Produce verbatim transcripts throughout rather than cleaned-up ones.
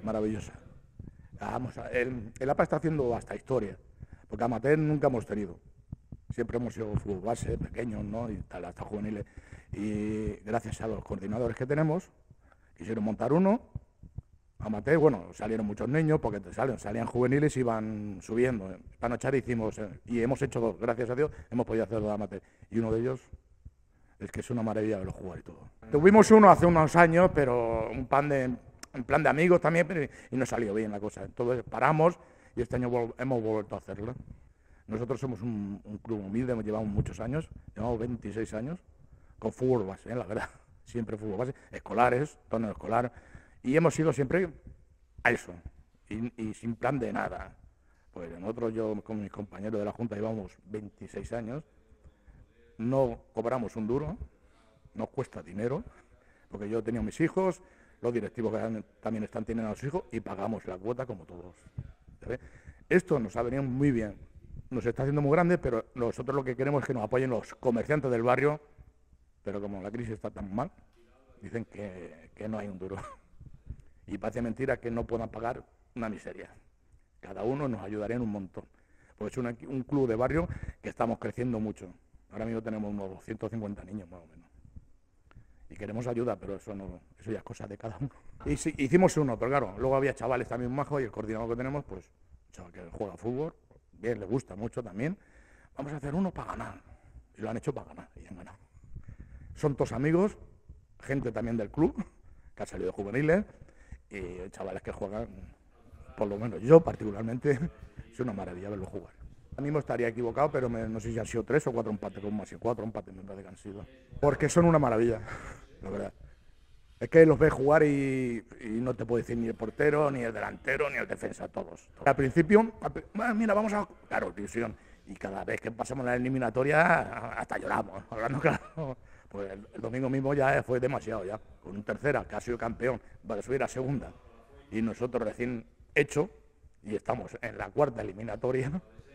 maravillosa. Vamos a, el, el A P A está haciendo hasta historia, porque amateur nunca hemos tenido. Siempre hemos sido fútbol base, pequeños, ¿no? Y tal, hasta juveniles. Y gracias a los coordinadores que tenemos, quisieron montar uno. Amateur, bueno, salieron muchos niños, porque te salen, salían juveniles y iban subiendo. Esta noche hicimos, eh, y hemos hecho dos, gracias a Dios, hemos podido hacer dos amateur. Y uno de ellos es que es una maravilla verlo jugar y todo. Tuvimos uno hace unos años, pero un pan de, en plan de amigos también, pero, y no salió bien la cosa. Entonces paramos y este año vol hemos vuelto a hacerlo. Nosotros somos un, un club humilde, llevamos muchos años, llevamos veintiséis años, con fútbol base, ¿eh? La verdad, siempre fútbol base, escolares, torneo escolar, y hemos ido siempre a eso, y, y sin plan de nada. Pues nosotros, yo con mis compañeros de la Junta, llevamos veintiséis años, no cobramos un duro, nos cuesta dinero, porque yo tenía mis hijos, los directivos que también están teniendo a sus hijos, y pagamos la cuota como todos. ¿Sabes? Esto nos ha venido muy bien. Nos está haciendo muy grande, pero nosotros lo que queremos es que nos apoyen los comerciantes del barrio, pero como la crisis está tan mal, dicen que, que no hay un duro. Y parece mentira que no puedan pagar una miseria. Cada uno nos ayudaría en un montón. Porque es una, un club de barrio que estamos creciendo mucho. Ahora mismo tenemos unos doscientos cincuenta niños más o menos. Y queremos ayuda, pero eso no, eso ya es cosa de cada uno. Y sí, hicimos uno, pero claro, luego había chavales también majos y el coordinador que tenemos, pues, chaval que juega fútbol, bien, le gusta mucho también. Vamos a hacer uno para ganar. Y lo han hecho para ganar y han ganado. Son todos amigos, gente también del club, que ha salido de juveniles, y chavales que juegan, por lo menos yo particularmente, es una maravilla verlo jugar. A mí me estaría equivocado, pero me, no sé si han sido tres o cuatro empates, como más, cuatro empates me parece que han sido. Porque son una maravilla, la verdad. Es que los ves jugar y, y no te puedo decir ni el portero, ni el delantero, ni el defensa, todos. todos. Al principio, bueno, mira, vamos a... Claro, ilusión. Y cada vez que pasamos la eliminatoria, hasta lloramos. Hablando claro, pues el, el domingo mismo ya fue demasiado, ya. Con un tercera, que ha sido campeón, para subir a segunda. Y nosotros recién hecho, y estamos en la cuarta eliminatoria.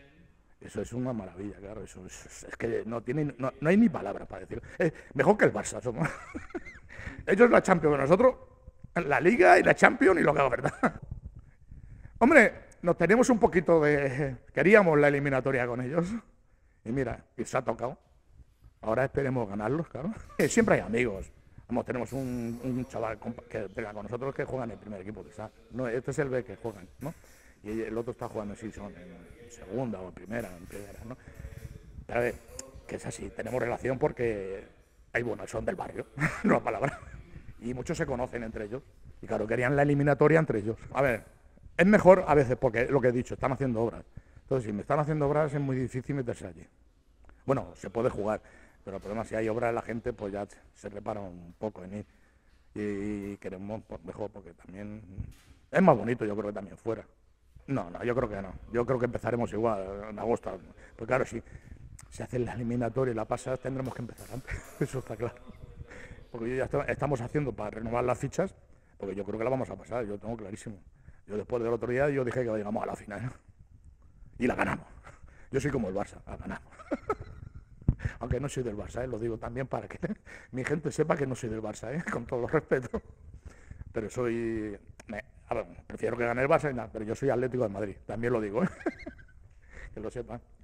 Eso es una maravilla, claro. Eso es, es que no, tiene, no, no hay ni palabras para decirlo. Es mejor que el Barça somos. Ellos la Champions, nosotros la Liga y la Champions y lo que haga, ¿verdad? Hombre, nos tenemos un poquito de... Queríamos la eliminatoria con ellos. Y mira, y se ha tocado. Ahora esperemos ganarlos, claro. Siempre hay amigos. Vamos, tenemos un, un chaval que pega con nosotros que juega en el primer equipo, quizás. No, este es el B que juegan, ¿no? Y el otro está jugando en, son en segunda o en primera, en primera, ¿no? Pero a ver, que es así, tenemos relación porque hay bueno, son del barrio, no la palabra. Y muchos se conocen entre ellos. Y claro, querían la eliminatoria entre ellos. A ver, es mejor a veces, porque lo que he dicho, están haciendo obras. Entonces, si me están haciendo obras, es muy difícil meterse allí. Bueno, se puede jugar, pero el problema, si hay obras, la gente pues ya se repara un poco en ir. Y queremos pues, mejor, porque también es más bonito, yo creo que también fuera. No, no, yo creo que no. Yo creo que empezaremos igual en agosto. Pues claro, si se hace la eliminatoria y la pasas, tendremos que empezar antes. Eso está claro. Porque yo ya está, estamos haciendo para renovar las fichas, porque yo creo que la vamos a pasar, yo lo tengo clarísimo. Yo después del otro día yo dije que llegamos a la final. Y la ganamos. Yo soy como el Barça, la ganamos. Aunque no soy del Barça, ¿eh? Lo digo también para que mi gente sepa que no soy del Barça, ¿eh? Con todo los respetos. Pero soy... Me, a ver, prefiero que gane el Barça y nada, pero yo soy Atlético de Madrid, también lo digo, ¿eh? Que lo sepan.